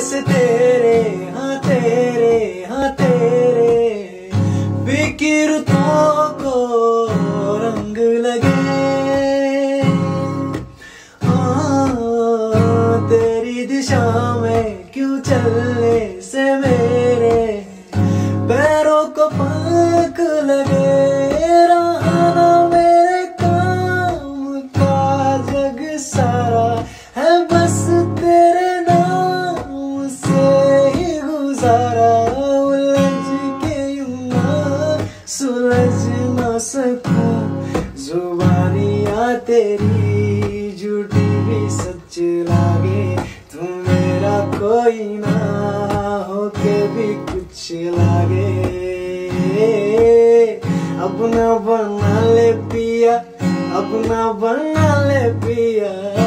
से तेरे हाँ तेरे फिक्रों को रंग लगे। तेरी दिशा में क्यों चलने से मेरे पैरों को पंख लगे। रहा मेरे काम का जग सारा है बस तेरे नाम से ही गुजारा। उलझ के यूं ना सुलझ ना सकूं जुबानियाँ तेरी झूठी भी सच लागे। तू मेरा कोई ना होके भी कुछ लागे। अपना बना ले पिया, अपना बना ले पिया।